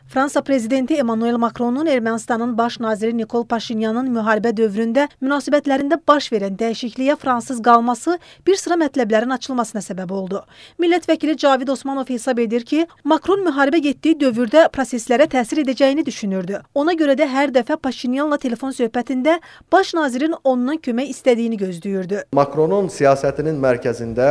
Fransa prezidenti Emmanuel Macronun Ermənistanın baş naziri Nikol Paşinyanın müharibə dövründə münasibətlərində baş verən dəyişikliyə Fransız qalması bir sıra mətləblərin açılmasına səbəb oldu. Millət vəkili Cavid Osmanov hesab edir ki, Macron müharibə getdiyi dövrdə proseslərə təsir edəcəyini düşünürdü. Ona görə də hər dəfə Paşinyanla telefon söhbətində baş nazirin ondan kömək istədiyini gözləyirdi. Macronun siyasətinin mərkəzində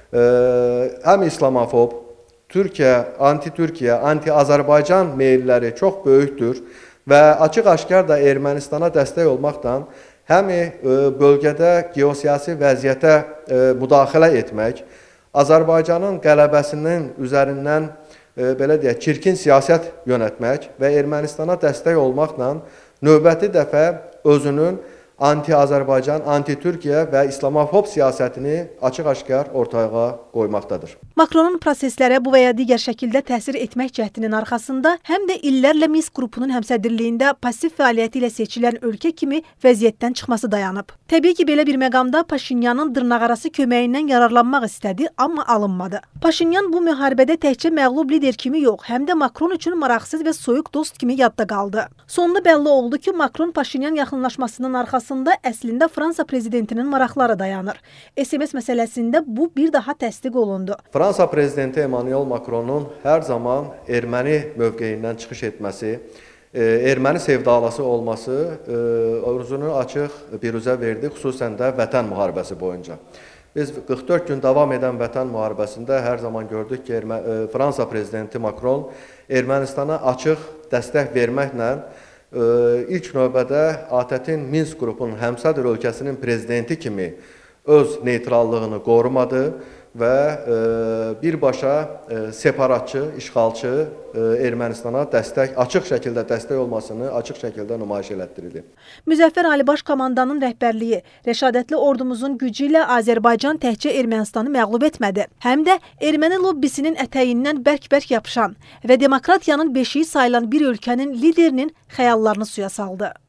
həm islamofob, anti-Türkiyə, anti-Azərbaycan meyilləri çox böyükdür və açıq-aşkar da Ermənistana dəstək olmaqla həm bölgədə geosiyasi vəziyyətə müdaxilə etmək, Azərbaycanın qələbəsinin üzərindən belə deyək, çirkin siyasət yönətmək və Ermənistana dəstək olmaqla növbəti dəfə özünün anti-Azərbaycan, anti-Türkiyə və islamofob siyasətini açıq-aşkar ortaya qoymaqdadır. Macronun proseslərə bu və ya digər şəkildə təsir etmək cəhdinin arxasında həm də illərlə Minsk qrupunun həmsədrliyində pasiv fəaliyyəti ilə seçilən ölkə kimi vəziyyətdən çıxması dayanıb. Təbii ki, belə bir məqamda Paşinyanın dırnaqarası köməyindən yararlanmaq istədi, amma alınmadı. Paşinyan bu müharibədə təkcə məğlub lider kimi yox, həm də Macron üçün maraqsız və soyuq dost kimi yadda qaldı. Sonunda bəlli oldu ki, Macron-Paşinyan yaxınlaşmasının arxasında əslində Fransa prezidentinin maraqları dayanır. SMS məsələsində bu bir daha təsdiq olundu. Fransa prezidenti Emmanuel Macronun hər zaman erməni mövqeyindən çıxış etməsi, erməni sevdalası olması özünü açıq biruzə verdi, xüsusən də Vətən müharibəsi boyunca. Biz 44 gün davam edən Vətən müharibəsində hər zaman gördük ki, Fransa prezidenti Macron Ermənistana açıq dəstək verməklə ilk növbədə ATƏT-in Minsk qrupunun həmsədr ölkəsinin prezidenti kimi öz neytrallığını qorumadı və birbaşa separatçı, işğalçı Ermənistana açıq şəkildə dəstək olmasını açıq şəkildə nümayiş elətdirildi. Müzəffər Ali Baş Komandanın rəhbərliyi rəşadətli ordumuzun gücü ilə Azərbaycan təkcə Ermənistanı məğlub etmədi. Həm də erməni lobbisinin ətəyindən bərk-bərk yapışan və demokratiyanın beşiği sayılan bir ölkənin liderinin xəyallarını suya saldı.